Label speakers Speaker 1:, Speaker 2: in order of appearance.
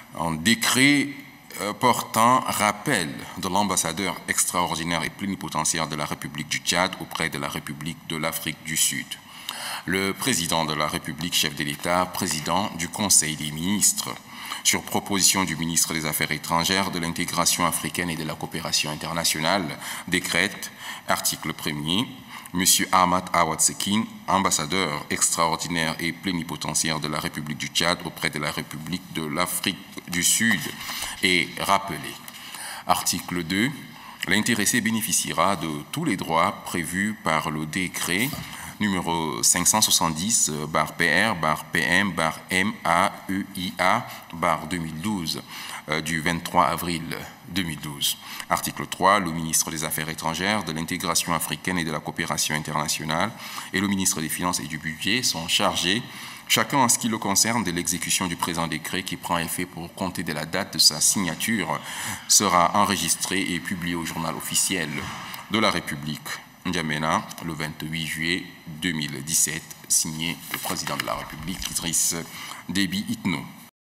Speaker 1: Un décret portant rappel de l'ambassadeur extraordinaire et plénipotentiaire de la République du Tchad auprès de la République de l'Afrique du Sud. Le président de la République, chef de l'État, président du Conseil des ministres, sur proposition du ministre des Affaires étrangères, de l'intégration africaine et de la coopération internationale, décrète, article 1er, M. Ahmad Awad Sekin, ambassadeur extraordinaire et plénipotentiaire de la République du Tchad auprès de la République de l'Afrique du Sud, est rappelé. Article 2. L'intéressé bénéficiera de tous les droits prévus par le décret numéro 570/PR/PM/MAEIA/2012 du 23 avril 2012. Article 3. Le ministre des Affaires étrangères, de l'intégration africaine et de la coopération internationale et le ministre des Finances et du Budget sont chargés, chacun en ce qui le concerne, de l'exécution du présent décret qui prend effet pour compter de la date de sa signature, sera enregistré et publié au journal officiel de la République N'Djamena le 28 juillet 2017, signé le président de la République, Idriss Déby Itno.